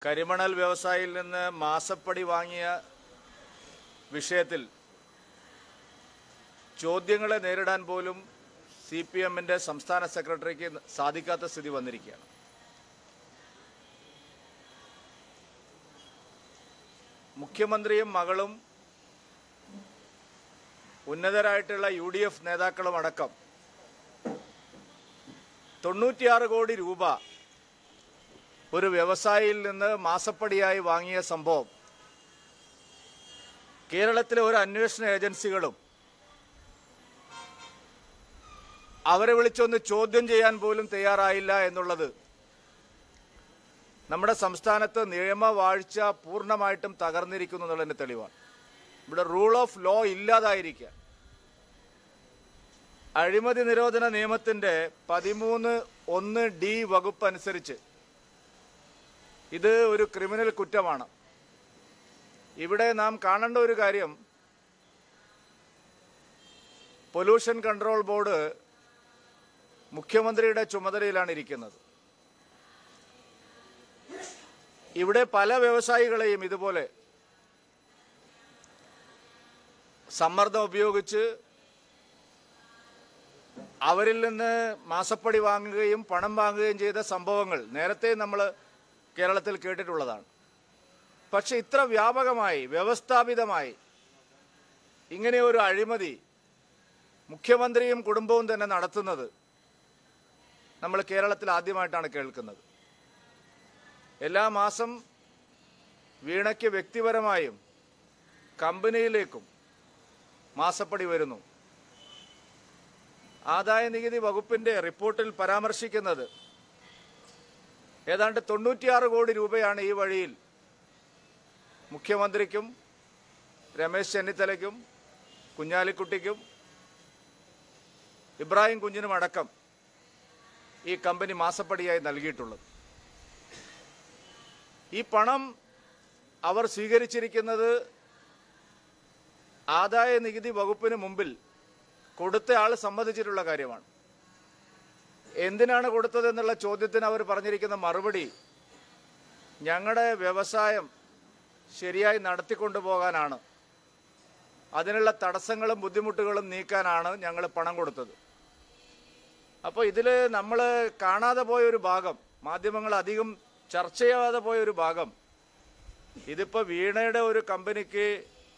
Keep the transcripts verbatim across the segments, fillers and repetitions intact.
കരിമണൽ വ്യവസായിയിൽ നിന്ന് മാസപ്പടി വാങ്ങിയ വിഷയത്തിൽ ചോദ്യങ്ങളെ നേരിടാൻ പോലും സി പി എമ്മിൻ്റെ സംസ്ഥാന സെക്രട്ടറിക്ക് സാധിക്കാത്ത സ്ഥിതി വന്നിരിക്കുകയാണ്. മുഖ്യമന്ത്രിയും മകളും ഉന്നതരായിട്ടുള്ള യു ഡി എഫ് നേതാക്കളും അടക്കം തൊണ്ണൂറ്റിയാറ് കോടി രൂപ ഒരു വ്യവസായിയിൽ നിന്ന് മാസപ്പടിയായി വാങ്ങിയ സംഭവം കേരളത്തിലെ ഒരു അന്വേഷണ ഏജൻസികളും അവരെ വിളിച്ചൊന്ന് ചോദ്യം ചെയ്യാൻ പോലും തയ്യാറായില്ല എന്നുള്ളത് നമ്മുടെ സംസ്ഥാനത്ത് നിയമവാഴ്ച പൂർണ്ണമായിട്ടും തകർന്നിരിക്കുന്നു എന്നുള്ളതിന്റെ തെളിവാണ്. ഇവിടെ റൂൾ ഓഫ് ലോ ഇല്ലാതായിരിക്കുക. അഴിമതി നിരോധന നിയമത്തിന്റെ പതിമൂന്ന് ഒന്ന് ഡി വകുപ്പ് അനുസരിച്ച് ഇത് ഒരു ക്രിമിനൽ കുറ്റമാണ്. ഇവിടെ നാം കാണേണ്ട ഒരു കാര്യം, പൊല്യൂഷൻ കൺട്രോൾ ബോർഡ് മുഖ്യമന്ത്രിയുടെ ചുമതലയിലാണ് ഇരിക്കുന്നത്. ഇവിടെ പല വ്യവസായികളെയും ഇതുപോലെ സമ്മർദ്ദം ഉപയോഗിച്ച് അവരിൽ നിന്ന് മാസപ്പടി വാങ്ങുകയും പണം വാങ്ങുകയും ചെയ്ത സംഭവങ്ങൾ നേരത്തെ നമ്മൾ കേരളത്തിൽ കേട്ടിട്ടുള്ളതാണ്. പക്ഷെ ഇത്ര വ്യാപകമായി വ്യവസ്ഥാപിതമായി ഇങ്ങനെ ഒരു അഴിമതി മുഖ്യമന്ത്രിയും കുടുംബവും തന്നെ നടത്തുന്നത് നമ്മൾ കേരളത്തിൽ ആദ്യമായിട്ടാണ് കേൾക്കുന്നത്. എല്ലാ മാസം വീണയ്ക്ക് വ്യക്തിപരമായും കമ്പനിയിലേക്കും മാസപ്പടി വരുന്നു. ആദായ നികുതി വകുപ്പിന്റെ റിപ്പോർട്ടിൽ പരാമർശിക്കുന്നത് ഏതാണ്ട് തൊണ്ണൂറ്റിയാറ് കോടി രൂപയാണ് ഈ വഴിയിൽ മുഖ്യമന്ത്രിക്കും രമേശ് ചെന്നിത്തലയ്ക്കും കുഞ്ഞാലിക്കുട്ടിക്കും ഇബ്രാഹിം കുഞ്ഞിനും അടക്കം ഈ കമ്പനി മാസപ്പടിയായി നൽകിയിട്ടുള്ളത്. ഈ പണം അവർ സ്വീകരിച്ചിരിക്കുന്നത് ആദായ നികുതി വകുപ്പിന് മുമ്പിൽ കൊടുത്ത ആൾ സമ്മതിച്ചിട്ടുള്ള കാര്യമാണ്. എന്തിനാണ് കൊടുത്തതെന്നുള്ള ചോദ്യത്തിന് അവർ പറഞ്ഞിരിക്കുന്ന മറുപടി, ഞങ്ങളുടെ വ്യവസായം ശരിയായി നടത്തിക്കൊണ്ടുപോകാനാണ്, അതിനുള്ള തടസ്സങ്ങളും ബുദ്ധിമുട്ടുകളും നീക്കാനാണ് ഞങ്ങൾ പണം കൊടുത്തത്. അപ്പോൾ ഇതിൽ നമ്മൾ കാണാതെ പോയൊരു ഭാഗം, മാധ്യമങ്ങൾ അധികം ചർച്ച ചെയ്യാതെ പോയൊരു ഭാഗം, ഇതിപ്പോൾ വീണയുടെ ഒരു കമ്പനിക്ക്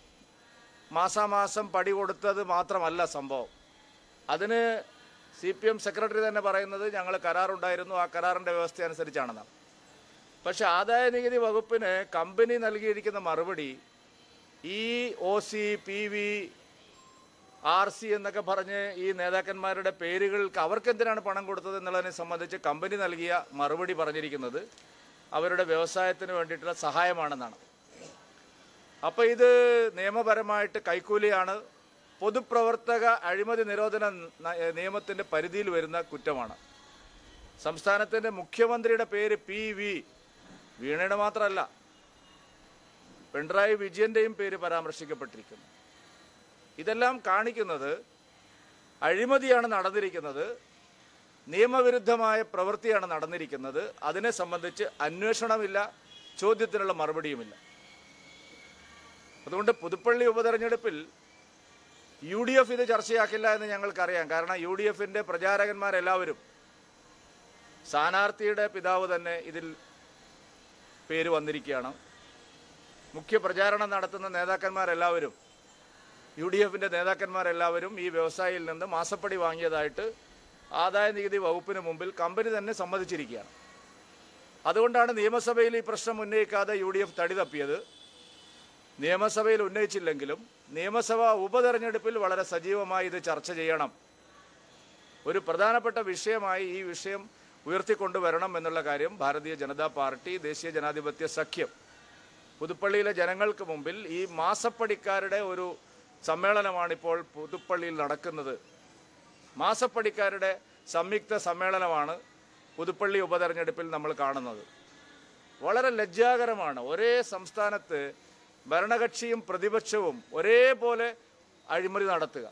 മാസാമാസം പടി കൊടുത്തത് മാത്രമല്ല സംഭവം. അതിന് സി പി എം സെക്രട്ടറി തന്നെ പറയുന്നത് ഞങ്ങൾ കരാറുണ്ടായിരുന്നു, ആ കരാറിൻ്റെ വ്യവസ്ഥ അനുസരിച്ചാണെന്നാണ്. പക്ഷെ ആദായ നികുതി വകുപ്പിന് കമ്പനി നൽകിയിരിക്കുന്ന മറുപടി ഈ O C P V R C എന്നൊക്കെ പറഞ്ഞ് ഈ നേതാക്കന്മാരുടെ പേരുകൾക്ക് അവർക്കെന്തിനാണ് പണം കൊടുത്തത് എന്നുള്ളതിനെ സംബന്ധിച്ച് കമ്പനി നൽകിയ മറുപടി പറഞ്ഞിരിക്കുന്നത് അവരുടെ വ്യവസായത്തിന് വേണ്ടിയിട്ടുള്ള സഹായമാണെന്നാണ്. അപ്പോൾ ഇത് നിയമപരമായിട്ട് കൈക്കൂലിയാണ്, പൊതുപ്രവർത്തക അഴിമതി നിരോധന നിയമത്തിൻ്റെ പരിധിയിൽ വരുന്ന കുറ്റമാണ്. സംസ്ഥാനത്തിൻ്റെ മുഖ്യമന്ത്രിയുടെ പേര് പി വി, വീണയുടെ മാത്രമല്ല പിണറായി വിജയൻ്റെയും പേര് പരാമർശിക്കപ്പെട്ടിരിക്കുന്നു. ഇതെല്ലാം കാണിക്കുന്നത് അഴിമതിയാണ് നടന്നിരിക്കുന്നത്, നിയമവിരുദ്ധമായ പ്രവൃത്തിയാണ് നടന്നിരിക്കുന്നത്. അതിനെ സംബന്ധിച്ച് അന്വേഷണമില്ല, ചോദ്യത്തിനുള്ള മറുപടിയുമില്ല. അതുകൊണ്ട് പുതുപ്പള്ളി ഉപതെരഞ്ഞെടുപ്പിൽ യു ഡി എഫ് ഇത് ചർച്ചയാക്കില്ല എന്ന് ഞങ്ങൾക്കറിയാം. കാരണം യു ഡി എഫിൻ്റെ പ്രചാരകന്മാരെല്ലാവരും, സ്ഥാനാർത്ഥിയുടെ പിതാവ് തന്നെ ഇതിൽ പേര് വന്നിരിക്കുകയാണ്. മുഖ്യ പ്രചാരണം നടത്തുന്ന നേതാക്കന്മാരെല്ലാവരും, യു ഡി എഫിൻ്റെ നേതാക്കന്മാരെല്ലാവരും ഈ വ്യവസായിയിൽ നിന്ന് മാസപ്പടി വാങ്ങിയതായിട്ട് ആദായ നികുതി വകുപ്പിന് മുമ്പിൽ കമ്പനി തന്നെ സമ്മതിച്ചിരിക്കുകയാണ്. അതുകൊണ്ടാണ് നിയമസഭയിൽ ഈ പ്രശ്നം ഉന്നയിക്കാതെ യു ഡി എഫ് തടി തപ്പിയത്. നിയമസഭയിൽ ഉന്നയിച്ചില്ലെങ്കിലും നിയമസഭാ ഉപതെരഞ്ഞെടുപ്പിൽ വളരെ സജീവമായി ഇത് ചർച്ച ചെയ്യണം, ഒരു പ്രധാനപ്പെട്ട വിഷയമായി ഈ വിഷയം ഉയർത്തിക്കൊണ്ടുവരണം എന്നുള്ള കാര്യം ഭാരതീയ ജനതാ പാർട്ടി, ദേശീയ ജനാധിപത്യ സഖ്യം പുതുപ്പള്ളിയിലെ ജനങ്ങൾക്ക് മുമ്പിൽ ഈ മാസപ്പടിക്കാരുടെ ഒരു സമ്മേളനമാണിപ്പോൾ പുതുപ്പള്ളിയിൽ നടക്കുന്നത്. മാസപ്പടിക്കാരുടെ സംയുക്ത സമ്മേളനമാണ് പുതുപ്പള്ളി ഉപതെരഞ്ഞെടുപ്പിൽ നമ്മൾ കാണുന്നത്. വളരെ ലജ്ജാകരമാണ്. ഒരേ സംസ്ഥാനത്ത് ഭരണകക്ഷിയും പ്രതിപക്ഷവും ഒരേപോലെ അഴിമതി നടത്തുക.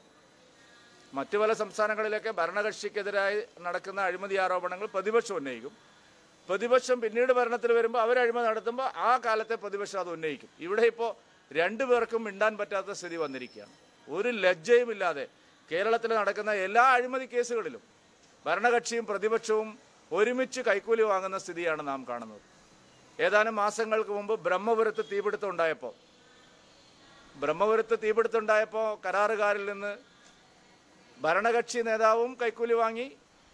മറ്റു പല സംസ്ഥാനങ്ങളിലൊക്കെ ഭരണകക്ഷിക്കെതിരായി നടക്കുന്ന അഴിമതി ആരോപണങ്ങൾ പ്രതിപക്ഷം ഉന്നയിക്കും, പ്രതിപക്ഷം പിന്നീട് ഭരണത്തിൽ വരുമ്പോൾ അവർ അഴിമതി നടത്തുമ്പോൾ ആ കാലത്തെ പ്രതിപക്ഷം അത് ഉന്നയിക്കും. ഇവിടെ ഇപ്പോൾ രണ്ടുപേർക്കും മിണ്ടാൻ പറ്റാത്ത സ്ഥിതി വന്നിരിക്കുകയാണ്. ഒരു ലജ്ജയുമില്ലാതെ കേരളത്തിൽ നടക്കുന്ന എല്ലാ അഴിമതി കേസുകളിലും ഭരണകക്ഷിയും പ്രതിപക്ഷവും ഒരുമിച്ച് കൈക്കൂലി വാങ്ങുന്ന സ്ഥിതിയാണ് നാം കാണുന്നത്. ഏതാനും മാസങ്ങൾക്ക് മുമ്പ് ബ്രഹ്മപുരത്ത് തീപിടുത്തം ഉണ്ടായപ്പോൾ ബ്രഹ്മപുരത്ത് തീപിടുത്തം ഉണ്ടായപ്പോൾ കരാറുകാരിൽ നിന്ന് ഭരണകക്ഷി നേതാവും കൈക്കൂലി വാങ്ങി,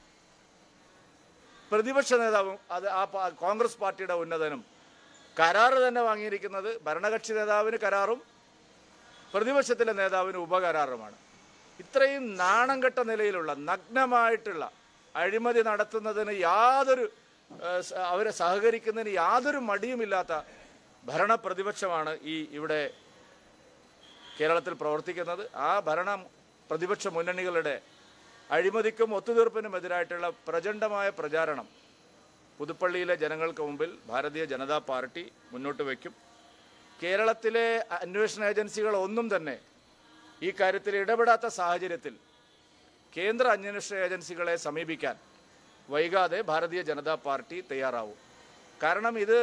പ്രതിപക്ഷ നേതാവും അത് ആ കോൺഗ്രസ് പാർട്ടിയുടെ ഉന്നതനും കരാറ് തന്നെ വാങ്ങിയിരിക്കുന്നത് ഭരണകക്ഷി നേതാവിന് കരാറും പ്രതിപക്ഷത്തിലെ നേതാവിന് ഉപകരാറുമാണ്. ഇത്രയും നാണം കെട്ട നിലയിലുള്ള നഗ്നമായിട്ടുള്ള അഴിമതി നടത്തുന്നതിന് യാതൊരു അവരെ സഹകരിക്കുന്നതിന് യാതൊരു മടിയുമില്ലാത്ത ഭരണ പ്രതിപക്ഷമാണ് ഈ ഇവിടെ കേരളത്തിൽ പ്രവർത്തിക്കുന്നത്. ആ ഭരണ പ്രതിപക്ഷ മുന്നണികളുടെ അഴിമതിക്കും ഒത്തുതീർപ്പിനും എതിരായിട്ടുള്ള പ്രചണ്ഡമായ പ്രചാരണം പുതുപ്പള്ളിയിലെ ജനങ്ങൾക്ക് മുമ്പിൽ ഭാരതീയ ജനതാ പാർട്ടി മുന്നോട്ട് വയ്ക്കും. കേരളത്തിലെ അന്വേഷണ ഏജൻസികൾ ഒന്നും തന്നെ ഈ കാര്യത്തിൽ ഇടപെടാത്ത സാഹചര്യത്തിൽ കേന്ദ്ര അന്വേഷണ ഏജൻസികളെ സമീപിക്കാൻ വൈകാതെ ഭാരതീയ ജനതാ പാർട്ടി തയ്യാറാവും. കാരണം ഇത്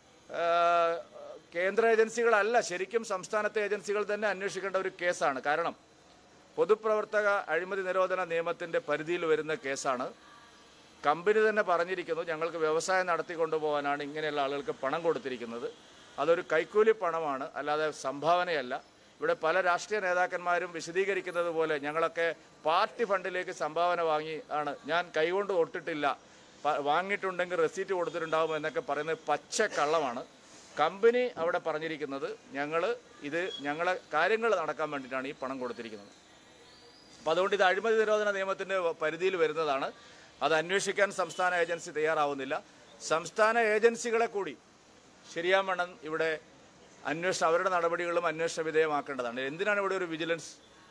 കേന്ദ്ര ഏജൻസികളല്ല, ശരിക്കും സംസ്ഥാനത്തെ ഏജൻസികൾ തന്നെ അന്വേഷിക്കേണ്ട ഒരു കേസാണ്. കാരണം പൊതുപ്രവർത്തക അഴിമതി നിരോധന നിയമത്തിൻ്റെ പരിധിയിൽ വരുന്ന കേസാണ്. കമ്പനി തന്നെ പറഞ്ഞിരിക്കുന്നു, ഞങ്ങൾക്ക് വ്യവസായം നടത്തിക്കൊണ്ടുപോകാനാണ് ഇങ്ങനെയുള്ള ആളുകൾക്ക് പണം കൊടുത്തിരിക്കുന്നത്. അതൊരു കൈക്കൂലി പണമാണ്, അല്ലാതെ സംഭാവനയല്ല. ഇവിടെ പല രാഷ്ട്രീയ നേതാക്കന്മാരും വിശദീകരിക്കുന്നത് പോലെ ഞങ്ങളൊക്കെ പാർട്ടി ഫണ്ടിലേക്ക് സംഭാവന വാങ്ങി ആണ്, ഞാൻ കൈകൊണ്ട് തൊട്ടിട്ടില്ല, വാങ്ങിയിട്ടുണ്ടെങ്കിൽ റെസീറ്റ് കൊടുത്തിട്ടുണ്ടാകും എന്നൊക്കെ പറയുന്നത് പച്ച കള്ളമാണ്. കമ്പനി അവിടെ പറഞ്ഞിരിക്കുന്നത് ഞങ്ങൾ ഇത് ഞങ്ങളെ കാര്യങ്ങൾ നടക്കാൻ വേണ്ടിയിട്ടാണ് ഈ പണം കൊടുത്തിരിക്കുന്നത്. അപ്പം അതുകൊണ്ട് ഇത് അഴിമതി നിരോധന നിയമത്തിൻ്റെ പരിധിയിൽ വരുന്നതാണ്. അത് അന്വേഷിക്കാൻ സംസ്ഥാന ഏജൻസി തയ്യാറാവുന്നില്ല. സംസ്ഥാന ഏജൻസികളെ കൂടി ശരിയാവണ്ണം ഇവിടെ അന്വേഷണം അവരുടെ നടപടികളും അന്വേഷണ വിധേയമാക്കേണ്ടതാണ്. എന്തിനാണ് ഇവിടെ ഒരു വിജിലൻസ്?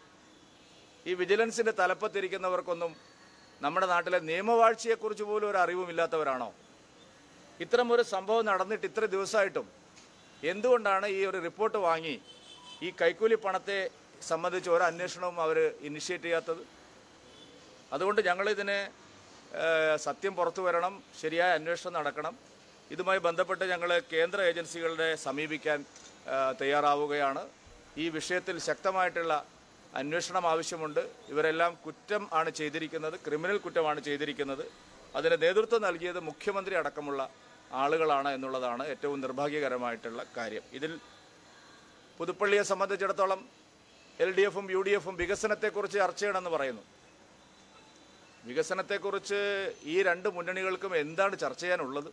ഈ വിജിലൻസിൻ്റെ തലപ്പത്തിരിക്കുന്നവർക്കൊന്നും നമ്മുടെ നാട്ടിലെ നിയമവാഴ്ചയെക്കുറിച്ച് പോലും ഒരു അറിവുമില്ലാത്തവരാണോ? ഇത്തരം ഒരു സംഭവം നടന്നിട്ട് ഇത്ര ദിവസമായിട്ടും എന്തുകൊണ്ടാണ് ഈ ഒരു റിപ്പോർട്ട് വാങ്ങി ഈ കൈക്കൂലി പണത്തെ സംബന്ധിച്ച് ഒരു അന്വേഷണവും അവർ ഇനിഷ്യേറ്റ് ചെയ്യാത്തത്? അതുകൊണ്ട് ഞങ്ങളിതിനെ സത്യം പുറത്തു വരണം, ശരിയായ അന്വേഷണം നടക്കണം. ഇതുമായി ബന്ധപ്പെട്ട് ഞങ്ങൾ കേന്ദ്ര ഏജൻസികളുടെ സമീപിക്കാൻ തയ്യാറാവുകയാണ്. ഈ വിഷയത്തിൽ ശക്തമായിട്ടുള്ള അന്വേഷണം ആവശ്യമുണ്ട്. ഇവരെല്ലാം കുറ്റം ആണ് ചെയ്തിരിക്കുന്നത്, ക്രിമിനൽ കുറ്റമാണ് ചെയ്തിരിക്കുന്നത്. അതിന് നേതൃത്വം നൽകിയത് മുഖ്യമന്ത്രി അടക്കമുള്ള ആളുകളാണ് എന്നുള്ളതാണ് ഏറ്റവും നിർഭാഗ്യകരമായിട്ടുള്ള കാര്യം. ഇതിൽ പുതുപ്പള്ളിയെ സംബന്ധിച്ചിടത്തോളം എൽ ഡി എഫും യു ഡി എഫും വികസനത്തെക്കുറിച്ച് ചർച്ച ചെയ്യണമെന്ന് പറയുന്നു. വികസനത്തെക്കുറിച്ച് ഈ രണ്ട് മുന്നണികൾക്കും എന്താണ് ചർച്ച ചെയ്യാനുള്ളത്?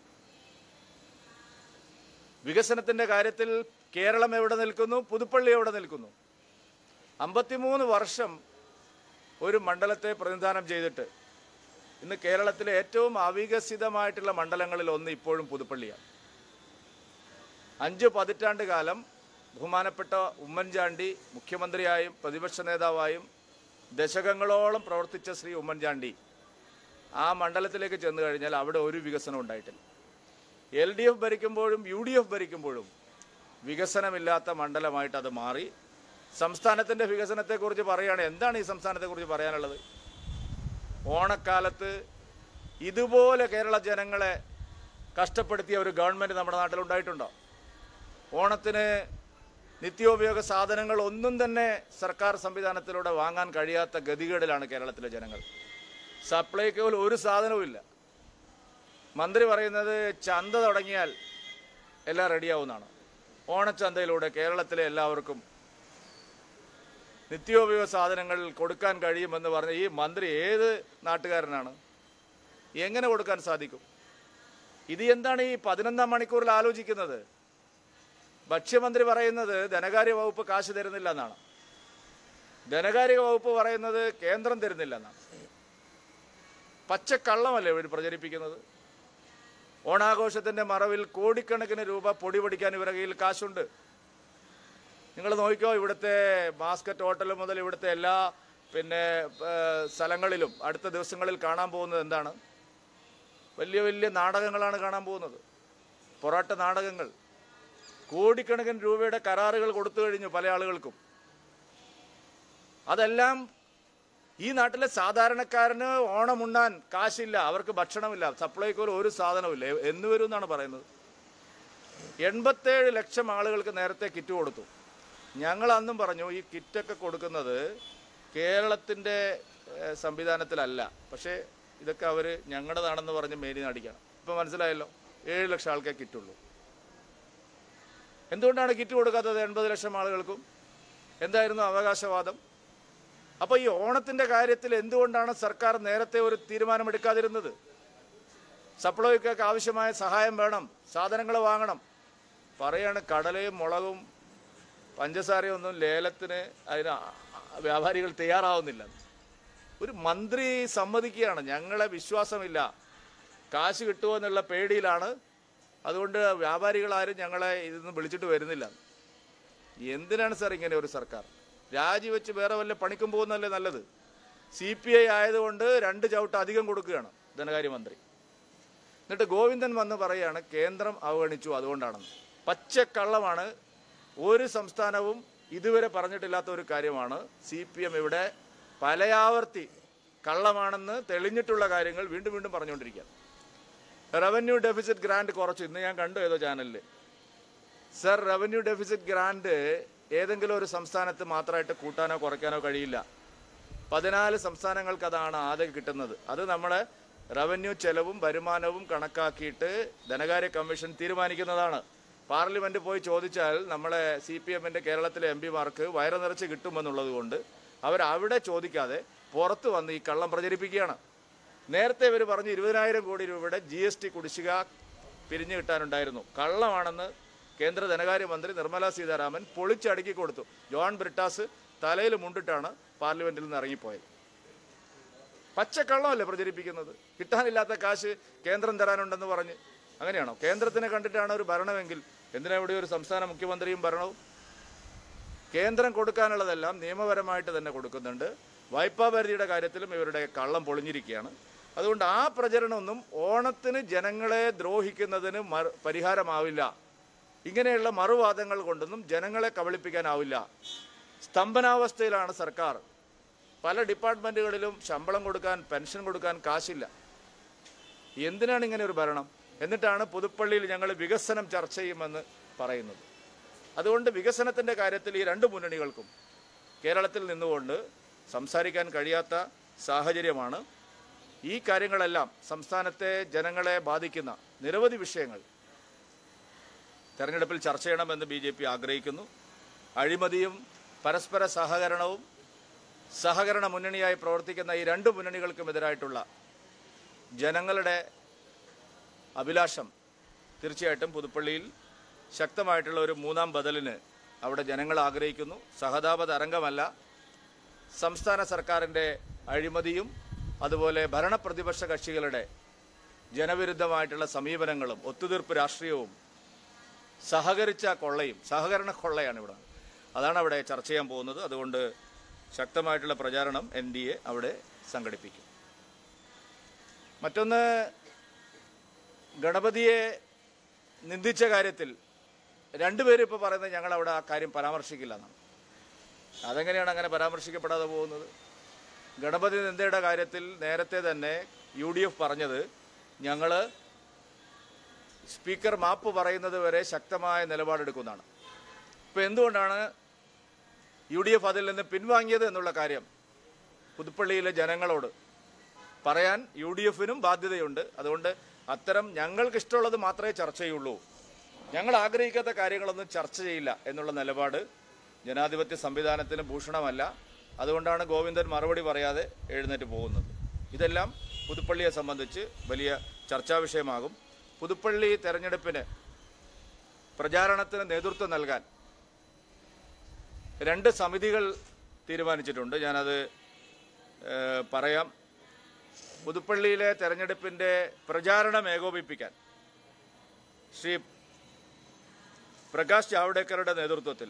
വികസനത്തിൻ്റെ കാര്യത്തിൽ കേരളം എവിടെ നിൽക്കുന്നു, പുതുപ്പള്ളി എവിടെ നിൽക്കുന്നു? അമ്പത്തിമൂന്ന് വർഷം ഒരു മണ്ഡലത്തെ പ്രതിനിധാനം ചെയ്തിട്ട് ഇന്ന് കേരളത്തിലെ ഏറ്റവും അവികസിതമായിട്ടുള്ള മണ്ഡലങ്ങളിൽ ഒന്ന് ഇപ്പോഴും പുതുപ്പള്ളിയാണ്. അഞ്ച് പതിറ്റാണ്ട് കാലം ബഹുമാനപ്പെട്ട ഉമ്മൻചാണ്ടി മുഖ്യമന്ത്രിയായും പ്രതിപക്ഷ നേതാവായും ദശകങ്ങളോളം പ്രവർത്തിച്ച ശ്രീ ഉമ്മൻചാണ്ടി ആ മണ്ഡലത്തിലേക്ക് ചെന്ന് കഴിഞ്ഞാൽ അവിടെ ഒരു വികസനം ഉണ്ടായിട്ടില്ല. എൽ ഡി എഫ് ഭരിക്കുമ്പോഴും യു ഡി എഫ് ഭരിക്കുമ്പോഴും വികസനമില്ലാത്ത മണ്ഡലമായിട്ട് അത് മാറി. സംസ്ഥാനത്തിൻ്റെ വികസനത്തെക്കുറിച്ച് പറയുകയാണ്. എന്താണ് ഈ സംസ്ഥാനത്തെക്കുറിച്ച് പറയാനുള്ളത്? ഓണക്കാലത്ത് ഇതുപോലെ കേരള ജനങ്ങളെ കഷ്ടപ്പെടുത്തിയ ഒരു ഗവൺമെൻറ് നമ്മുടെ നാട്ടിലുണ്ടായിട്ടുണ്ടോ? ഓണത്തിന് നിത്യോപയോഗ സാധനങ്ങൾ ഒന്നും തന്നെ സർക്കാർ സംവിധാനത്തിലൂടെ വാങ്ങാൻ കഴിയാത്ത ഗതികേടിലാണ് കേരളത്തിലെ ജനങ്ങൾ. സപ്ലൈകോയിൽ ഒരു സാധനവും ഇല്ല. മന്ത്രി പറയുന്നത് ചന്ത തുടങ്ങിയാൽ എല്ലാം റെഡിയാവുന്നതാണ്. ഓണച്ചന്തയിലൂടെ കേരളത്തിലെ എല്ലാവർക്കും നിത്യോപയോഗ സാധനങ്ങൾ കൊടുക്കാൻ കഴിയുമെന്ന് പറഞ്ഞ ഈ മന്ത്രി ഏത് നാട്ടുകാരനാണ്? എങ്ങനെ കൊടുക്കാൻ സാധിക്കും? ഇത് എന്താണ് ഈ പതിനൊന്നാം മണിക്കൂറിൽ ആലോചിക്കുന്നത്? ഭക്ഷ്യമന്ത്രി പറയുന്നത് ധനകാര്യ വകുപ്പ് കാശ് തരുന്നില്ല എന്നാണ്. ധനകാര്യ വകുപ്പ് പറയുന്നത് കേന്ദ്രം തരുന്നില്ല എന്നാണ്. പച്ചക്കള്ളമല്ലേ ഇവർ പ്രചരിപ്പിക്കുന്നത്? ഓണാഘോഷത്തിൻ്റെ മറവിൽ കോടിക്കണക്കിന് രൂപ പൊടി പൊടിക്കാൻ ഇവരുടെ കയ്യിൽ കാശുണ്ട്. നിങ്ങൾ നോക്കിക്കോ, ഇവിടുത്തെ ബാസ്ക്കറ്റ് ഹോട്ടൽ മുതൽ ഇവിടുത്തെ എല്ലാ പിന്നെ സ്ഥലങ്ങളിലും അടുത്ത ദിവസങ്ങളിൽ കാണാൻ പോകുന്നത് എന്താണ്? വലിയ വലിയ നാടകങ്ങളാണ് കാണാൻ പോകുന്നത്. പൊറാട്ട നാടകങ്ങൾ. കോടിക്കണക്കിന് രൂപയുടെ കരാറുകൾ കൊടുത്തു കഴിഞ്ഞു പല ആളുകൾക്കും. അതെല്ലാം ഈ നാട്ടിലെ സാധാരണക്കാരന് ഓണമുണ്ണാൻ കാശില്ല, അവർക്ക് ഭക്ഷണമില്ല, സപ്ലൈക്കോയിൽ ഒരു സാധനമില്ല എന്ന് വരും എന്നാണ് പറയുന്നത്. എൺപത്തേഴ് ലക്ഷം ആളുകൾക്ക് നേരത്തെ കിറ്റ് കൊടുത്തു. ഞങ്ങൾ അന്നും പറഞ്ഞു ഈ കിറ്റൊക്കെ കൊടുക്കുന്നത് കേരളത്തിൻ്റെ സംവിധാനത്തിലല്ല, പക്ഷേ ഇതൊക്കെ അവർ ഞങ്ങളുടേതാണെന്ന് പറഞ്ഞ് മേനി നടിക്കണം. ഇപ്പം മനസ്സിലായല്ലോ, ഏഴ് ലക്ഷം ആൾക്കേ കിറ്റുള്ളൂ. എന്തുകൊണ്ടാണ് കിറ്റ് കൊടുക്കാത്തത് എൺപത് ലക്ഷം ആളുകൾക്കും? എന്തായിരുന്നു അവകാശവാദം? അപ്പോൾ ഈ ഓണത്തിൻ്റെ കാര്യത്തിൽ എന്തുകൊണ്ടാണ് സർക്കാർ നേരത്തെ ഒരു തീരുമാനമെടുക്കാതിരുന്നത്? സപ്ലൈക്കൊക്കെ ആവശ്യമായ സഹായം വേണം, സാധനങ്ങൾ വാങ്ങണം. പറയാണ് കടലയും മുളകും പഞ്ചസാരയും ഒന്നും ലേലത്തിന് അതിന് വ്യാപാരികൾ തയ്യാറാവുന്നില്ല. ഒരു മന്ത്രി സമ്മതിക്കുകയാണ് ഞങ്ങളെ വിശ്വാസമില്ല, കാശ് കിട്ടുമോ എന്നുള്ള പേടിയിലാണ്, അതുകൊണ്ട് വ്യാപാരികളാരും ഞങ്ങളെ ഇതൊന്നും വിളിച്ചിട്ട് വരുന്നില്ല. എന്തിനാണ് സാർ ഇങ്ങനെ ഒരു സർക്കാർ? രാജിവെച്ച് വേറെ വല്ല പണിക്കും പോകുന്നതല്ലേ നല്ലത്? സി പി ഐ ആയതുകൊണ്ട് രണ്ട് ചവിട്ട് അധികം കൊടുക്കുകയാണ് ധനകാര്യമന്ത്രി. എന്നിട്ട് ഗോവിന്ദൻ വന്ന് പറയുകയാണ് കേന്ദ്രം അവഗണിച്ചു അതുകൊണ്ടാണെന്ന്. പച്ചക്കള്ളമാണ്. ഒരു സംസ്ഥാനവും ഇതുവരെ പറഞ്ഞിട്ടില്ലാത്ത ഒരു കാര്യമാണ്. സി പി എം ഇവിടെ പലയാവർത്തി കള്ളമാണെന്ന് തെളിഞ്ഞിട്ടുള്ള കാര്യങ്ങൾ വീണ്ടും വീണ്ടും പറഞ്ഞുകൊണ്ടിരിക്കുക. റവന്യൂ ഡെഫിസിറ്റ് ഗ്രാൻഡ് കുറച്ചു. ഇന്ന് ഞാൻ കണ്ടു ഏതോ ചാനലിൽ. സർ, റവന്യൂ ഡെഫിസിറ്റ് ഗ്രാൻഡ് ഏതെങ്കിലും ഒരു സംസ്ഥാനത്ത് മാത്രമായിട്ട് കൂട്ടാനോ കുറയ്ക്കാനോ കഴിയില്ല. പതിനാല് സംസ്ഥാനങ്ങൾക്ക് അതാണ് ആകെ കിട്ടുന്നത്. അത് നമ്മളെ റവന്യൂ ചെലവും വരുമാനവും കണക്കാക്കിയിട്ട് ധനകാര്യ കമ്മീഷൻ തീരുമാനിക്കുന്നതാണ്. പാർലമെൻറ്റ് പോയി ചോദിച്ചാൽ നമ്മളെ സി പി എമ്മിൻ്റെ കേരളത്തിലെ എം പിമാർക്ക് വയറ് നിറച്ച് കിട്ടുമെന്നുള്ളത് കൊണ്ട് അവരവിടെ ചോദിക്കാതെ പുറത്ത് വന്ന് ഈ കള്ളം പ്രചരിപ്പിക്കുകയാണ്. നേരത്തെ ഇവർ പറഞ്ഞ് ഇരുപതിനായിരം കോടി രൂപയുടെ ജി എസ് ടി കുടിശ്ശിക പിരിഞ്ഞു കിട്ടാനുണ്ടായിരുന്നു. കള്ളമാണെന്ന് കേന്ദ്ര ധനകാര്യമന്ത്രി നിർമ്മല സീതാരാമൻ പൊളിച്ചടുക്കി കൊടുത്തു. ജോൺ ബ്രിട്ടാസ് തലയിൽ മുണ്ടിട്ടാണ് പാർലമെൻറ്റിൽ നിന്ന് ഇറങ്ങിപ്പോയത്. പച്ചക്കള്ളമല്ലേ പ്രചരിപ്പിക്കുന്നത്? കിട്ടാനില്ലാത്ത കാശ് കേന്ദ്രം തരാനുണ്ടെന്ന് പറഞ്ഞ്. അങ്ങനെയാണോ? കേന്ദ്രത്തിനെ കണ്ടിട്ടാണ് ഒരു ഭരണമെങ്കിൽ എന്തിനാ ഇവിടെ ഒരു സംസ്ഥാന മുഖ്യമന്ത്രിയും ഭരണവും? കേന്ദ്രം കൊടുക്കാനുള്ളതെല്ലാം നിയമപരമായിട്ട് തന്നെ കൊടുക്കുന്നുണ്ട്. വായ്പാ പരിധിയുടെ കാര്യത്തിലും ഇവരുടെ കള്ളം പൊളിഞ്ഞിരിക്കുകയാണ്. അതുകൊണ്ട് ആ പ്രചരണമൊന്നും ഓണത്തിന് ജനങ്ങളെ ദ്രോഹിക്കുന്നതിന് പരിഹാരമാവില്ല. ഇങ്ങനെയുള്ള മറുവാദങ്ങൾ കൊണ്ടൊന്നും ജനങ്ങളെ കബളിപ്പിക്കാനാവില്ല. സ്തംഭനാവസ്ഥയിലാണ് സർക്കാർ. പല ഡിപ്പാർട്ട്മെൻറ്റുകളിലും ശമ്പളം കൊടുക്കാൻ, പെൻഷൻ കൊടുക്കാൻ കാശില്ല. എന്തിനാണ് ഇങ്ങനെ ഒരു ഭരണം? എന്നിട്ടാണ് പുതുപ്പള്ളിയിൽ ഞങ്ങൾ വികസനം ചർച്ച ചെയ്യുമെന്ന് പറയുന്നത്. അതുകൊണ്ട് വികസനത്തിൻ്റെ കാര്യത്തിൽ ഈ രണ്ട് മുന്നണികൾക്കും കേരളത്തിൽ നിന്നുകൊണ്ട് സംസാരിക്കാൻ കഴിയാത്ത സാഹചര്യമാണ്. ഈ കാര്യങ്ങളെല്ലാം സംസ്ഥാനത്തെ ജനങ്ങളെ ബാധിക്കുന്ന നിരവധി വിഷയങ്ങൾ തെരഞ്ഞെടുപ്പിൽ ചർച്ച ചെയ്യണമെന്ന് ബി ജെ പി ആഗ്രഹിക്കുന്നു. അഴിമതിയും പരസ്പര സഹകരണവും സഹകരണ മുന്നണിയായി പ്രവർത്തിക്കുന്ന ഈ രണ്ട് മുന്നണികൾക്കുമെതിരായിട്ടുള്ള ജനങ്ങളുടെ അഭിലാഷം തീർച്ചയായിട്ടും പുതുപ്പള്ളിയിൽ ശക്തമായിട്ടുള്ള ഒരു മൂന്നാം ബദലിന് അവിടെ ജനങ്ങൾ ആഗ്രഹിക്കുന്നു. സഹതാപ തരംഗമല്ല, സംസ്ഥാന സർക്കാരിൻ്റെ അഴിമതിയും അതുപോലെ ഭരണപ്രതിപക്ഷ കക്ഷികളുടെ ജനവിരുദ്ധമായിട്ടുള്ള സമീപനങ്ങളും ഒത്തുതീർപ്പ് രാഷ്ട്രീയവും സഹകരിച്ച കൊള്ളയും, സഹകരണ കൊള്ളയാണ് ഇവിടെ. അതാണ് അവിടെ ചർച്ച ചെയ്യാൻ പോകുന്നത്. അതുകൊണ്ട് ശക്തമായിട്ടുള്ള പ്രചാരണം എൻ ഡി എ അവിടെ സംഘടിപ്പിക്കും. മറ്റൊന്ന്, ഗണപതിയെ നിന്ദിച്ച കാര്യത്തിൽ രണ്ടുപേരും ഇപ്പോൾ പറയുന്നത് ഞങ്ങൾ അവിടെ ആ കാര്യം പരാമർശിക്കില്ല എന്നാണ്. അതെങ്ങനെയാണ് അങ്ങനെ പരാമർശിക്കപ്പെടാതെ പോകുന്നത്? ഗണപതി നിന്ദയുടെ കാര്യത്തിൽ നേരത്തെ തന്നെ യു ഡി എഫ് പറഞ്ഞത് ഞങ്ങൾ സ്പീക്കർ മാപ്പ് പറയുന്നത് വരെ ശക്തമായ നിലപാടെടുക്കുന്നതാണ്. ഇപ്പോൾ എന്തുകൊണ്ടാണ് യു ഡി എഫ് അതിൽ നിന്ന് പിൻവാങ്ങിയത് എന്നുള്ള കാര്യം പുതുപ്പള്ളിയിലെ ജനങ്ങളോട് പറയാൻ യു ഡി എഫിനും ബാധ്യതയുണ്ട്. അതുകൊണ്ട് അത്തരം ഞങ്ങൾക്കിഷ്ടമുള്ളത് മാത്രമേ ചർച്ച ചെയ്യുള്ളൂ, ഞങ്ങൾ ആഗ്രഹിക്കാത്ത കാര്യങ്ങളൊന്നും ചർച്ച ചെയ്യില്ല എന്നുള്ള നിലപാട് ജനാധിപത്യ സംവിധാനത്തിന് ഭൂഷണമല്ല. അതുകൊണ്ടാണ് ഗോവിന്ദൻ മറുപടി പറയാതെ എഴുന്നേറ്റ് പോകുന്നത്. ഇതെല്ലാം പുതുപ്പള്ളിയെ സംബന്ധിച്ച് വലിയ ചർച്ചാ വിഷയമാകും. പുതുപ്പള്ളി തെരഞ്ഞെടുപ്പിന് പ്രചാരണത്തിന് നേതൃത്വം നൽകാൻ രണ്ട് സമിതികൾ തീരുമാനിച്ചിട്ടുണ്ട്. ഞാനത് പറയാം. പുതുപ്പള്ളിയിലെ തെരഞ്ഞെടുപ്പിൻ്റെ പ്രചാരണം ഏകോപിപ്പിക്കാൻ ശ്രീ പ്രകാശ് ജാവ്ദേക്കറുടെ നേതൃത്വത്തിൽ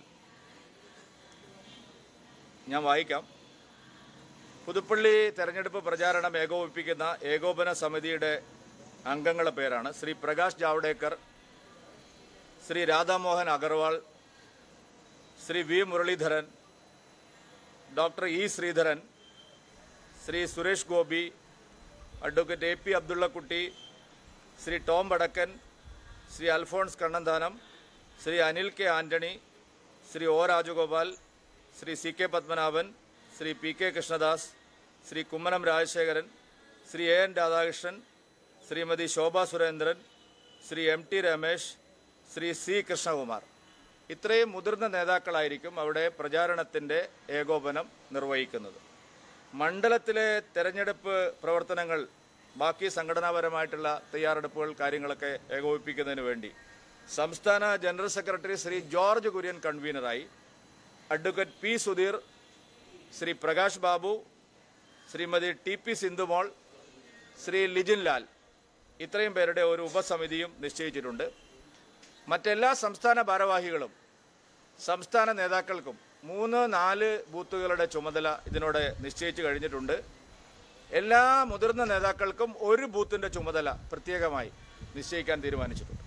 ഞാൻ വായിക്കാം. പുതുപ്പള്ളി തെരഞ്ഞെടുപ്പ് പ്രചാരണം ഏകോപിപ്പിക്കുന്ന ഏകോപന സമിതിയുടെ അംഗങ്ങളുടെ പേരാണ് Shri Prakash Javadekar, Shri Radha Mohan Agarwal, Shri V Muraleedharan, doctor E Sreedharan, Shri Suresh Gopi, advocate A P Abdullakutty, Shri Tom Vadakkan, Shri Alphons Kannanthanam, Shri Anil K Antony, Shri O Rajagopal, Shri C K Padmanabhan, Shri P K Krishnadas, Shri Kummanam Rajasekharan, Shri A N Radhakrishnan, Shrimati Shobha Surendran, Shri M T Ramesh, Shri C Krishnakumar. ഇത്രയും മുതിർന്ന നേതാക്കളായിരിക്കും അവിടെ പ്രചാരണത്തിൻ്റെ ഏകോപനം നിർവഹിക്കുന്നത്. മണ്ഡലത്തിലെ തെരഞ്ഞെടുപ്പ് പ്രവർത്തനങ്ങൾ, ബാക്കി സംഘടനാപരമായിട്ടുള്ള തയ്യാറെടുപ്പുകൾ, കാര്യങ്ങളൊക്കെ ഏകോപിപ്പിക്കുന്നതിന് വേണ്ടി സംസ്ഥാന ജനറൽ സെക്രട്ടറി ശ്രീ ജോർജ് കുര്യൻ കൺവീനറായി, advocate P Sudheer, Shri Prakash Babu, Shrimati T P Sindhumol, Shri Lijin Lal, ഇത്രയും പേരുടെ ഒരു ഉപസമിതിയും നിശ്ചയിച്ചിട്ടുണ്ട്. മറ്റെല്ലാ സംസ്ഥാന ഭാരവാഹികളും സംസ്ഥാന നേതാക്കൾക്കും മൂന്ന് നാല് ബൂത്തുകളുടെ ചുമതല ഇതിനോട് നിശ്ചയിച്ചു കഴിഞ്ഞിട്ടുണ്ട്. എല്ലാ മുതിർന്ന നേതാക്കൾക്കും ഒരു ബൂത്തിൻ്റെ ചുമതല പ്രത്യേകമായി നിശ്ചയിക്കാൻ തീരുമാനിച്ചിട്ടുണ്ട്.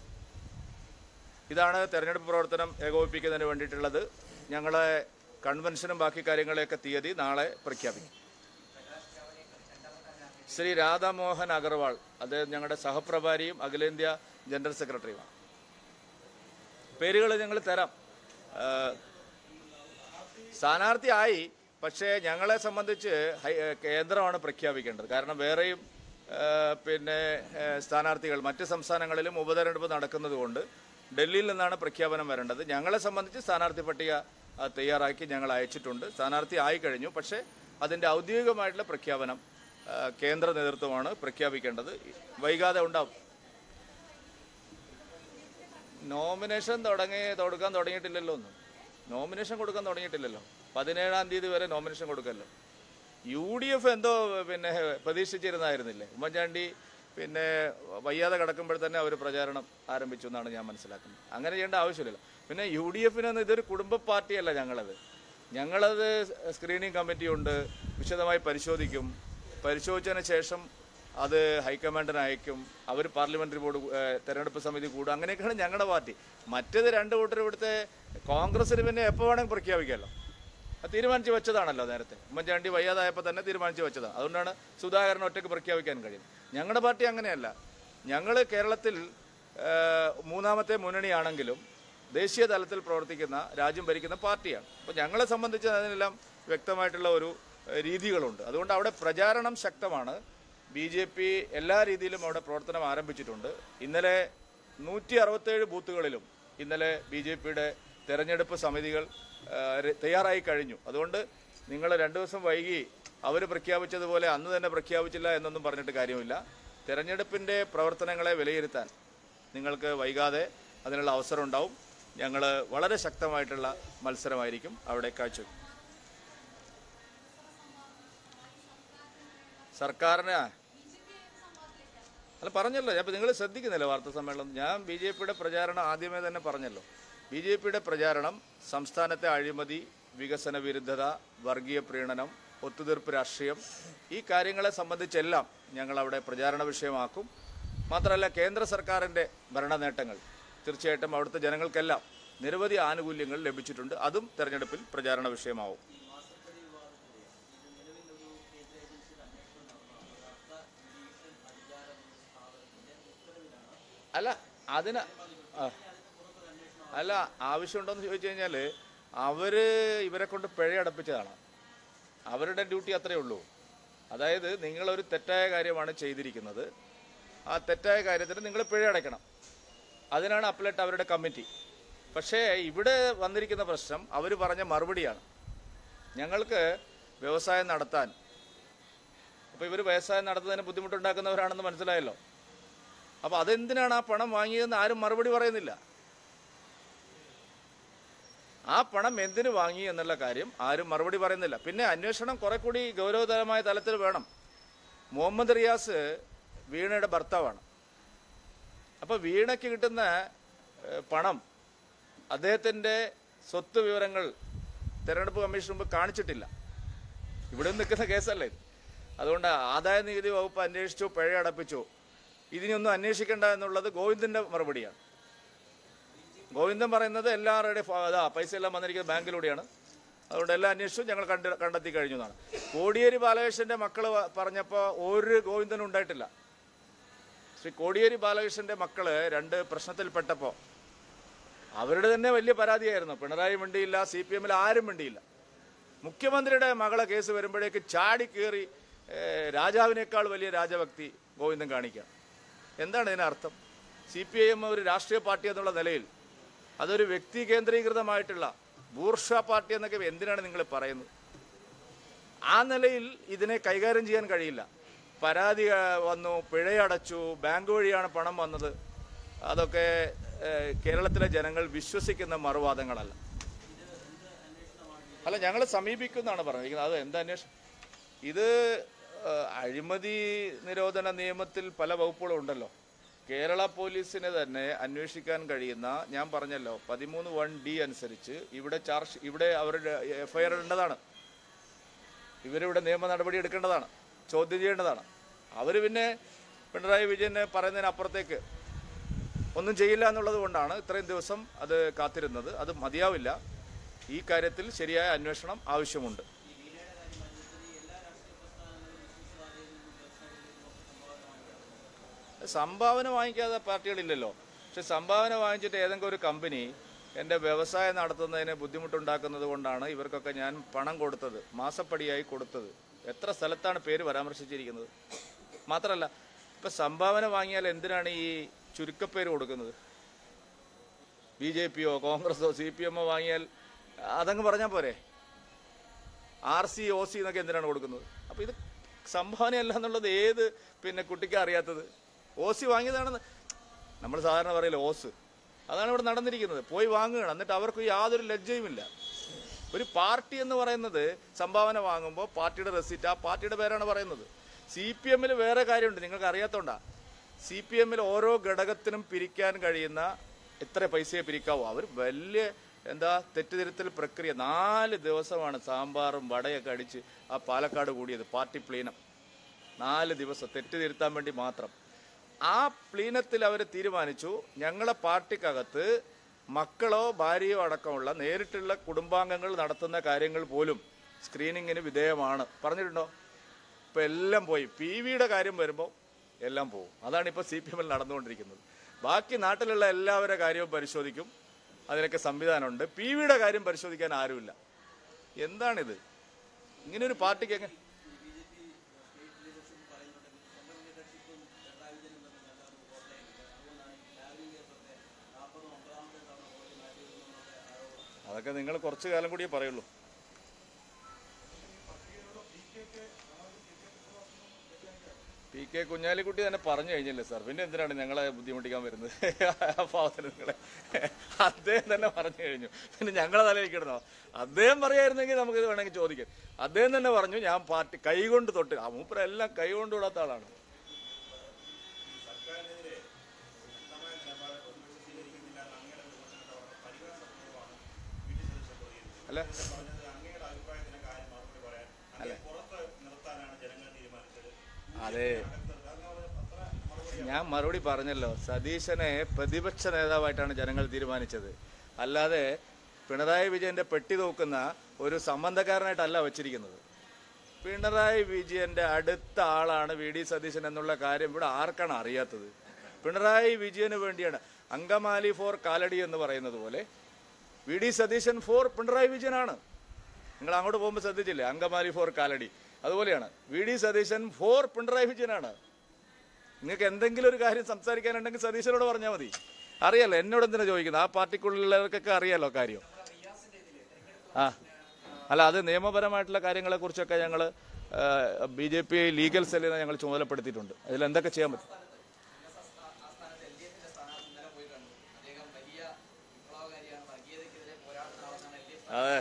ഇതാണ് തെരഞ്ഞെടുപ്പ് പ്രവർത്തനം ഏകോപിപ്പിക്കുന്നതിന് വേണ്ടിയിട്ടുള്ളത്. ഞങ്ങളെ കൺവെൻഷനും ബാക്കി കാര്യങ്ങളെയൊക്കെ തീയതി നാളെ പ്രഖ്യാപിക്കും. ശ്രീ രാധാമോഹൻ അഗർവാൾ, അദ്ദേഹം ഞങ്ങളുടെ സഹപ്രഭാരിയും അഖിലേന്ത്യാ ജനറൽ സെക്രട്ടറിയുമാണ്. പേരുകൾ ഞങ്ങൾ തരാം. സ്ഥാനാർത്ഥി ആയി, പക്ഷേ ഞങ്ങളെ സംബന്ധിച്ച് കേന്ദ്രമാണ് പ്രഖ്യാപിക്കേണ്ടത്. കാരണം വേറെയും പിന്നെ സ്ഥാനാർത്ഥികൾ മറ്റ് സംസ്ഥാനങ്ങളിലും ഉപതെരഞ്ഞെടുപ്പ് നടക്കുന്നത് കൊണ്ട് ഡൽഹിയിൽ നിന്നാണ് പ്രഖ്യാപനം വരേണ്ടത്. ഞങ്ങളെ സംബന്ധിച്ച് സ്ഥാനാർത്ഥി പട്ടിക തയ്യാറാക്കി ഞങ്ങൾ അയച്ചിട്ടുണ്ട്. സ്ഥാനാർത്ഥി ആയി കഴിഞ്ഞു, പക്ഷേ അതിൻ്റെ ഔദ്യോഗികമായിട്ടുള്ള പ്രഖ്യാപനം കേന്ദ്ര നേതൃത്വമാണ് പ്രഖ്യാപിക്കേണ്ടത്. വൈകാതെ ഉണ്ടാവും. നോമിനേഷൻ തുടങ്ങി കൊടുക്കാൻ തുടങ്ങിയിട്ടില്ലല്ലോ. ഒന്നും നോമിനേഷൻ കൊടുക്കാൻ തുടങ്ങിയിട്ടില്ലല്ലോ. പതിനേഴാം തീയതി വരെ നോമിനേഷൻ കൊടുക്കല്ലോ. യു ഡി എഫ് എന്തോ പിന്നെ പ്രതീക്ഷിച്ചിരുന്നായിരുന്നില്ലേ? ഉമ്മൻചാണ്ടി പിന്നെ വയ്യാതെ കിടക്കുമ്പോൾ തന്നെ അവർ പ്രചാരണം ആരംഭിച്ചു എന്നാണ് ഞാൻ മനസ്സിലാക്കുന്നത്. അങ്ങനെ ചെയ്യേണ്ട ആവശ്യമില്ലല്ലോ. പിന്നെ യു ഡി എഫിനൊന്നും ഇതൊരു കുടുംബ പാർട്ടിയല്ല ഞങ്ങളത്. ഞങ്ങളത് സ്ക്രീനിങ് കമ്മിറ്റിയുണ്ട്, വിശദമായി പരിശോധിക്കും. പരിശോധിച്ചതിന് ശേഷം അത് ഹൈക്കമാൻഡിന് അയക്കും. അവർ പാർലമെന്ററി ബോർഡ്, തെരഞ്ഞെടുപ്പ് സമിതി കൂടും. അങ്ങനെയൊക്കെയാണ് ഞങ്ങളുടെ പാർട്ടി. മറ്റേത് രണ്ട് കൂട്ടർ ഇവിടുത്തെ കോൺഗ്രസിന് പിന്നെ എപ്പോൾ വേണമെങ്കിൽ പ്രഖ്യാപിക്കാമല്ലോ. അത് തീരുമാനിച്ച് വെച്ചതാണല്ലോ നേരത്തെ. ഉമ്മൻചാണ്ടി വയ്യാതായപ്പോൾ തന്നെ തീരുമാനിച്ച് വെച്ചതാണ്. അതുകൊണ്ടാണ് സുധാകരൻ ഒറ്റയ്ക്ക് പ്രഖ്യാപിക്കാൻ കഴിയുന്നത്. ഞങ്ങളുടെ പാർട്ടി അങ്ങനെയല്ല. ഞങ്ങൾ കേരളത്തിൽ മൂന്നാമത്തെ മുന്നണിയാണെങ്കിലും ദേശീയ തലത്തിൽ പ്രവർത്തിക്കുന്ന, രാജ്യം ഭരിക്കുന്ന പാർട്ടിയാണ്. അപ്പോൾ ഞങ്ങളെ സംബന്ധിച്ച് അതിനെല്ലാം വ്യക്തമായിട്ടുള്ള ഒരു രീതികളുണ്ട്. അതുകൊണ്ട് അവിടെ പ്രചാരണം ശക്തമാണ്. ബി ജെ പി എല്ലാ രീതിയിലും അവിടെ പ്രവർത്തനം ആരംഭിച്ചിട്ടുണ്ട്. ഇന്നലെ നൂറ്റി അറുപത്തേഴ് ബൂത്തുകളിലും ഇന്നലെ ബി ജെ പിയുടെ തെരഞ്ഞെടുപ്പ് സമിതികൾ തയ്യാറായി കഴിഞ്ഞു. അതുകൊണ്ട് നിങ്ങൾ രണ്ടു ദിവസം വൈകി അവർ പ്രഖ്യാപിച്ചതുപോലെ അന്ന് തന്നെ പ്രഖ്യാപിച്ചില്ല എന്നൊന്നും പറഞ്ഞിട്ട് കാര്യമില്ല. തെരഞ്ഞെടുപ്പിൻ്റെ പ്രവർത്തനങ്ങളെ വിലയിരുത്താൻ നിങ്ങൾക്ക് വൈകാതെ അതിനുള്ള അവസരം ഉണ്ടാവും. ഞങ്ങൾ വളരെ ശക്തമായിട്ടുള്ള മത്സരമായിരിക്കും അവിടെ കാഴ്ചവെക്കും. സർക്കാരിന് അല്ല പറഞ്ഞല്ലോ, അപ്പോൾ നിങ്ങൾ ശ്രദ്ധിക്കുന്നില്ല വാർത്താ സമ്മേളനം. ഞാൻ ബി ജെ പിയുടെ പ്രചാരണം ആദ്യമേ തന്നെ പറഞ്ഞല്ലോ. ബി ജെ പിയുടെ പ്രചാരണം സംസ്ഥാനത്തെ അഴിമതി, വികസന വിരുദ്ധത, വർഗീയ പ്രീണനം, ഒത്തുതീർപ്പ് രാഷ്ട്രീയം, ഈ കാര്യങ്ങളെ സംബന്ധിച്ചെല്ലാം ഞങ്ങളവിടെ പ്രചാരണ വിഷയമാക്കും. മാത്രമല്ല കേന്ദ്ര സർക്കാരിൻ്റെ ഭരണ നേട്ടങ്ങൾ തീർച്ചയായിട്ടും അവിടുത്തെ ജനങ്ങൾക്കെല്ലാം നിരവധി ആനുകൂല്യങ്ങൾ ലഭിച്ചിട്ടുണ്ട്. അതും തെരഞ്ഞെടുപ്പിൽ പ്രചാരണ വിഷയമാവും. അല്ല അതിന് അല്ല ആവശ്യമുണ്ടോയെന്ന് ചോദിച്ചു കഴിഞ്ഞാൽ അവർ ഇവരെ കൊണ്ട് പിഴയടപ്പിച്ചതാണ്. അവരുടെ ഡ്യൂട്ടി അത്രയേ ഉള്ളൂ. അതായത് നിങ്ങളൊരു തെറ്റായ കാര്യമാണ് ചെയ്തിരിക്കുന്നത്, ആ തെറ്റായ കാര്യത്തിന് നിങ്ങൾ പിഴ അടയ്ക്കണം. അതിനാണ് അപ്പലേറ്റ് അവരുടെ കമ്മിറ്റി. പക്ഷേ ഇവിടെ വന്നിരിക്കുന്ന പ്രശ്നം അവർ പറഞ്ഞ മറുപടിയാണ്. ഞങ്ങൾക്ക് വ്യവസായം നടത്താൻ, അപ്പോൾ ഇവർ വ്യവസായം നടത്തുന്നതിന് ബുദ്ധിമുട്ടുണ്ടാക്കുന്നവരാണെന്ന് മനസ്സിലായല്ലോ. അപ്പോൾ അതെന്തിനാണ് ആ പണം വാങ്ങിയതെന്ന് ആരും മറുപടി പറയുന്നില്ല. ആ പണം എന്തിനു വാങ്ങി എന്നുള്ള കാര്യം ആരും മറുപടി പറയുന്നില്ല. പിന്നെ അന്വേഷണം കുറെ കൂടി ഗൗരവതരമായ തലത്തിൽ വേണം. മുഹമ്മദ് റിയാസ് വീണയുടെ ഭർത്താവാണ്. അപ്പോൾ വീണയ്ക്ക് കിട്ടുന്ന പണം, അദ്ദേഹത്തിൻ്റെ സ്വത്ത് വിവരങ്ങൾ തെരഞ്ഞെടുപ്പ് കമ്മീഷൻ മുമ്പ് കാണിച്ചിട്ടില്ല. ഇവിടെ നിൽക്കുന്ന കേസല്ലേ ഇത്. അതുകൊണ്ട് ആദായ നികുതി വകുപ്പ് അന്വേഷിച്ചു, പിഴ അടപ്പിച്ചു. ഇതിനൊന്നും അന്വേഷിക്കേണ്ട എന്നുള്ളത് ഗോവിന്ദൻ്റെ മറുപടിയാണ്. ഗോവിന്ദൻ പറയുന്നത് എല്ലാവരുടെയും അതാ പൈസ എല്ലാം വന്നിരിക്കുന്നത് ബാങ്കിലൂടെയാണ്, അതുകൊണ്ട് എല്ലാ അന്വേഷണവും ഞങ്ങൾ കണ്ട് കണ്ടെത്തി കഴിഞ്ഞു എന്നാണ്. കോടിയേരി ബാലകൃഷ്ണന്റെ മക്കൾ പറഞ്ഞപ്പോൾ ഒരു ഗോവിന്ദനും ഉണ്ടായിട്ടില്ല. ശ്രീ കോടിയേരി ബാലകൃഷ്ണന്റെ മക്കള് രണ്ട് പ്രശ്നത്തിൽപ്പെട്ടപ്പോൾ അവരുടെ തന്നെ വലിയ പരാതിയായിരുന്നു. പിണറായി മിണ്ടിയില്ല, സി പി എമ്മിൽ ആരും മിണ്ടിയില്ല. മുഖ്യമന്ത്രിയുടെ മകളെ കേസ് വരുമ്പോഴേക്ക് ചാടി കയറി രാജാവിനേക്കാൾ വലിയ രാജഭക്തി ഗോവിന്ദൻ കാണിക്കുക. എന്താണ് ഇതിനർത്ഥം? സി പി ഐ എം ഒരു രാഷ്ട്രീയ പാർട്ടി എന്നുള്ള നിലയിൽ അതൊരു വ്യക്തി കേന്ദ്രീകൃതമായിട്ടുള്ള ബൂർഷ പാർട്ടി എന്നൊക്കെ എന്തിനാണ് നിങ്ങൾ പറയുന്നത്? ആ നിലയിൽ ഇതിനെ കൈകാര്യം ചെയ്യാൻ കഴിയില്ല. പരാതി വന്നു, പിഴയടച്ചു, ബാങ്ക് വഴിയാണ് പണം വന്നത്, അതൊക്കെ കേരളത്തിലെ ജനങ്ങൾ വിശ്വസിക്കുന്ന മറുവാദങ്ങളല്ല. അല്ല, ഞങ്ങൾ സമീപിക്കുന്നതാണ് പറഞ്ഞിരിക്കുന്നത്. അത് എന്താ അന്വേഷണം? ഇത് അഴിമതി നിരോധന നിയമത്തിൽ പല വകുപ്പുകളും ഉണ്ടല്ലോ. കേരള പോലീസിന് തന്നെ അന്വേഷിക്കാൻ കഴിയുന്ന, ഞാൻ പറഞ്ഞല്ലോ, പതിമൂന്ന് വൺ ഡി അനുസരിച്ച് ഇവിടെ ചാർജ് ഇവിടെ അവരുടെ എഫ് ഐ ആർ ഇടേണ്ടതാണ്. ഇവരിവിടെ നിയമ നടപടി എടുക്കേണ്ടതാണ്, ചോദ്യം ചെയ്യേണ്ടതാണ്. അവർ പിന്നെ പിണറായി വിജയന് പറയുന്നതിനപ്പുറത്തേക്ക് ഒന്നും ചെയ്യില്ല എന്നുള്ളത് കൊണ്ടാണ് ഇത്രയും ദിവസം അത് കാത്തിരുന്നത്. അത് മതിയാവില്ല. ഈ കാര്യത്തിൽ ശരിയായ അന്വേഷണം ആവശ്യമുണ്ട്. സംഭാവന വാങ്ങിക്കാതെ പാർട്ടികളില്ലല്ലോ. പക്ഷെ സംഭാവന വാങ്ങിച്ചിട്ട് ഏതെങ്കിലും ഒരു കമ്പനി എൻ്റെ വ്യവസായം നടത്തുന്നതിന് ബുദ്ധിമുട്ടുണ്ടാക്കുന്നത് കൊണ്ടാണ് ഇവർക്കൊക്കെ ഞാൻ പണം കൊടുത്തത്, മാസപ്പടിയായി കൊടുത്തത്. എത്ര സ്ഥലത്താണ് പേര് പരാമർശിച്ചിരിക്കുന്നത്. മാത്രമല്ല, ഇപ്പം സംഭാവന വാങ്ങിയാൽ എന്തിനാണ് ഈ ചുരുക്കപ്പേര് കൊടുക്കുന്നത്? ബി ജെ പിയോ കോൺഗ്രസോ സി പി എമ്മോ വാങ്ങിയാൽ അതങ്ങ് പറഞ്ഞാൽ പോരെ? ആർ സി ഒ സി എന്നൊക്കെ എന്തിനാണ് കൊടുക്കുന്നത്? അപ്പോൾ ഇത് സംഭാവനയല്ല എന്നുള്ളത് ഏത് പിന്നെ കുട്ടിക്ക് അറിയാത്തത്? ഓ സി വാങ്ങിയതാണെന്ന് നമ്മൾ സാധാരണ പറയില്ല, ഓസ്. അതാണ് ഇവിടെ നടന്നിരിക്കുന്നത്. പോയി വാങ്ങുകയാണ്. എന്നിട്ട് അവർക്ക് യാതൊരു ലജ്ജയുമില്ല. ഒരു പാർട്ടി എന്ന് പറയുന്നത് സംഭാവന വാങ്ങുമ്പോൾ പാർട്ടിയുടെ റെസിറ്റ് ആ പാർട്ടിയുടെ പേരാണ് പറയുന്നത്. സി പി എമ്മിൽ വേറെ കാര്യമുണ്ട്, നിങ്ങൾക്ക് അറിയാത്തോണ്ടാ. സി പി എമ്മിൽ ഓരോ ഘടകത്തിനും പിരിക്കാൻ കഴിയുന്ന എത്ര പൈസയെ പിരിക്കാവോ? അവർ വലിയ എന്താ തെറ്റുതിരുത്തൽ പ്രക്രിയ. നാല് ദിവസമാണ് സാമ്പാറും വടയൊക്കെ അടിച്ച് ആ പാലക്കാട് കൂടിയത്, പാർട്ടി പ്ലീനം. നാല് ദിവസം തെറ്റുതിരുത്താൻ വേണ്ടി മാത്രം. ആ പ്ലീനത്തിൽ അവർ തീരുമാനിച്ചു, ഞങ്ങളെ പാർട്ടിക്കകത്ത് മക്കളോ ഭാര്യയോ അടക്കമുള്ള നേരിട്ടുള്ള കുടുംബാംഗങ്ങൾ നടത്തുന്ന കാര്യങ്ങൾ പോലും സ്ക്രീനിങ്ങിന് വിധേയമാണ്. പറഞ്ഞിട്ടുണ്ടോ? ഇപ്പം എല്ലാം പോയി. പി വിയുടെ കാര്യം വരുമ്പോൾ എല്ലാം പോകും. അതാണ് ഇപ്പോൾ സി പി എമ്മിൽ നടന്നുകൊണ്ടിരിക്കുന്നത്. ബാക്കി നാട്ടിലുള്ള എല്ലാവരുടെ കാര്യവും പരിശോധിക്കും, അതിനൊക്കെ സംവിധാനമുണ്ട്. പി വിയുടെ കാര്യം പരിശോധിക്കാൻ ആരുമില്ല. എന്താണിത്? ഇങ്ങനെ ഒരു പാർട്ടിക്ക് എങ്ങനെ? അതൊക്കെ നിങ്ങൾ കുറച്ചു കാലം കൂടിയേ പറയുള്ളൂ. പി കെ കുഞ്ഞാലിക്കുട്ടി തന്നെ പറഞ്ഞു കഴിഞ്ഞില്ലേ സാർ, പിന്നെ എന്തിനാണ് ഞങ്ങളെ ബുദ്ധിമുട്ടിക്കാൻ വരുന്നത്? പാവത്തിന് നിങ്ങളെ അദ്ദേഹം തന്നെ പറഞ്ഞു കഴിഞ്ഞു, പിന്നെ ഞങ്ങളെ തലയിലേക്ക് ഇടണോ? അദ്ദേഹം പറയായിരുന്നെങ്കിൽ നമുക്ക് ഇത് വേണമെങ്കിൽ ചോദിക്കാം. അദ്ദേഹം തന്നെ പറഞ്ഞു, ഞാൻ പാർട്ടി കൈകൊണ്ട് തൊട്ട്. ആ മൂപ്പരെല്ലാം കൈകൊണ്ട് വിടാത്ത ആളാണ്. അല്ല അല്ലേ, അതെ, ഞാൻ മറുപടി പറഞ്ഞല്ലോ. സതീശനെ പ്രതിപക്ഷ നേതാവായിട്ടാണ് ജനങ്ങൾ തീരുമാനിച്ചത്. അല്ലാതെ പിണറായി വിജയന്റെ പെട്ടി തൂക്കുന്ന ഒരു സംബന്ധക്കാരനായിട്ടല്ല വെച്ചിരിക്കുന്നത്. പിണറായി വിജയന്റെ അടുത്ത ആളാണ് വി ഡി സതീശൻ എന്നുള്ള കാര്യം ഇവിടെ ആർക്കാണ് അറിയാത്തത്? പിണറായി വിജയന് വേണ്ടിയാണ്. അങ്കമാലി ഫോർ കാലടി എന്ന് പറയുന്നത് പോലെ V D Satheesan for Pinarayi വിജയനാണ്. നിങ്ങൾ അങ്ങോട്ട് പോകുമ്പോൾ ശ്രദ്ധിച്ചില്ലേ? അങ്കമാലി ഫോർ കാലടി. അതുപോലെയാണ് V D Satheesan for Pinarayi വിജയനാണ്. നിങ്ങൾക്ക് എന്തെങ്കിലും ഒരു കാര്യം സംസാരിക്കാനുണ്ടെങ്കിൽ സതീശനോട് പറഞ്ഞാൽ മതി. അറിയാലോ, എന്നോട് എന്തിനാ ചോദിക്കുന്നത്? ആ പാർട്ടിക്കുള്ളിലുള്ളവർക്കൊക്കെ അറിയാലോ കാര്യം. ആ അല്ല, അത് നിയമപരമായിട്ടുള്ള കാര്യങ്ങളെ കുറിച്ചൊക്കെ ഞങ്ങൾ ബി ജെ പി ലീഗൽ സെല്ലിനെ ഞങ്ങൾ ചുമതലപ്പെടുത്തിയിട്ടുണ്ട്. അതിൽ എന്തൊക്കെ ചെയ്യാൻ പറ്റും? അതെ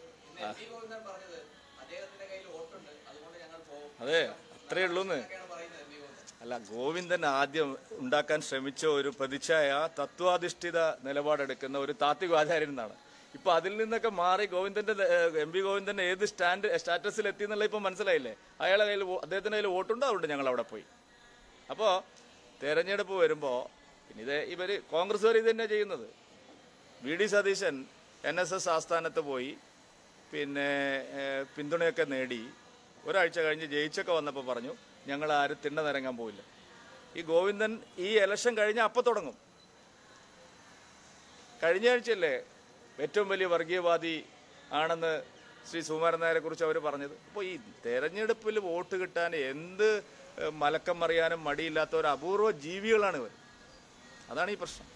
അതെ അത്രേ ഉള്ളൂന്ന്. അല്ല, ഗോവിന്ദൻ ആദ്യം ഉണ്ടാക്കാൻ ശ്രമിച്ച ഒരു പ്രതിച്ഛായ തത്വാധിഷ്ഠിത നിലപാടെടുക്കുന്ന ഒരു താത്വിക ആചാര്യൻ എന്നാണ്. ഇപ്പൊ അതിൽ നിന്നൊക്കെ മാറി ഗോവിന്ദന്റെ എം പി ഗോവിന്ദന്റെ ഏത് സ്റ്റാൻഡ് സ്റ്റാറ്റസിൽ എത്തി എന്നുള്ള ഇപ്പൊ മനസ്സിലായില്ലേ? അയാളെ കയ്യിൽ അദ്ദേഹത്തിന്റെ കയ്യിൽ വോട്ടുണ്ട്, അതുകൊണ്ട് ഞങ്ങൾ അവിടെ പോയി. അപ്പോ തെരഞ്ഞെടുപ്പ് വരുമ്പോ പിന്നെ ഇത് ഇവര് കോൺഗ്രസ്സുകാർ ഇത് തന്നെ ചെയ്യുന്നത്. V D Satheesan N S S ആസ്ഥാനത്ത് പോയി പിന്നെ പിന്തുണയൊക്കെ നേടി ഒരാഴ്ച കഴിഞ്ഞ് ജയിച്ചൊക്കെ വന്നപ്പോൾ പറഞ്ഞു ഞങ്ങൾ ആരും തിണ്ണ നിരങ്ങാൻ പോയില്ല. ഈ ഗോവിന്ദൻ ഈ ഇലക്ഷൻ കഴിഞ്ഞ അപ്പം തുടങ്ങും. കഴിഞ്ഞ ആഴ്ചയല്ലേ ഏറ്റവും വലിയ വർഗീയവാദി ആണെന്ന് ശ്രീ സുകുമാരൻ നായരെ കുറിച്ച് അവർ പറഞ്ഞത്. അപ്പോൾ ഈ തെരഞ്ഞെടുപ്പിൽ വോട്ട് കിട്ടാൻ എന്ത് മലക്കം മറിയാനും മടിയില്ലാത്ത ഒരു അപൂർവ ജീവികളാണ് ഇവർ. അതാണ് ഈ പ്രശ്നം.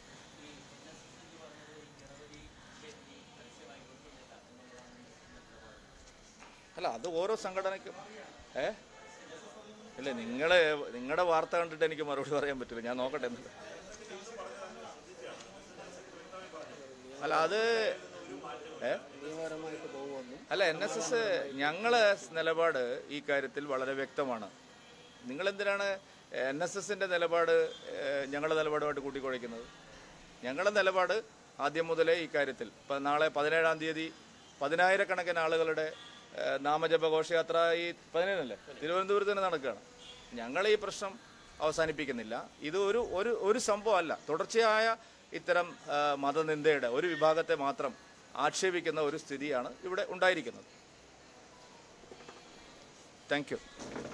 അല്ല, അത് ഓരോ സംഘടനയ്ക്കും ഏ ഇല്ല, നിങ്ങളെ നിങ്ങളുടെ വാർത്ത കണ്ടിട്ട് എനിക്ക് മറുപടി പറയാൻ പറ്റില്ല. ഞാൻ നോക്കട്ടെ എന്നിട്ട്. അല്ല അത് ഏ അല്ല എൻ എസ് എസ് ഞങ്ങളെ നിലപാട് ഈ കാര്യത്തിൽ വളരെ വ്യക്തമാണ്. നിങ്ങളെന്തിനാണ് എൻ എസ് എസിൻ്റെ നിലപാട് ഞങ്ങളുടെ നിലപാടുമായിട്ട് കൂട്ടിക്കുഴയ്ക്കുന്നത്? ഞങ്ങളുടെ നിലപാട് ആദ്യം മുതലേ ഈ കാര്യത്തിൽ ഇപ്പം നാളെ പതിനേഴാം തീയതി പതിനായിരക്കണക്കിന് ആളുകളുടെ നാമജപ ഘോഷയാത്ര ഈ പതിനേഴല്ലേ തിരുവനന്തപുരത്ത് തന്നെ നടക്കുകയാണ്. ഞങ്ങൾ ഈ പ്രശ്നം അവസാനിപ്പിക്കുന്നില്ല. ഇത് ഒരു ഒരു ഒരു സംഭവമല്ല. തുടർച്ചയായ ഇത്തരം മതനിന്ദയുടെ ഒരു വിഭാഗത്തെ മാത്രം ആക്ഷേപിക്കുന്ന ഒരു സ്ഥിതിയാണ് ഇവിടെ ഉണ്ടായിരിക്കുന്നത്. Thank U.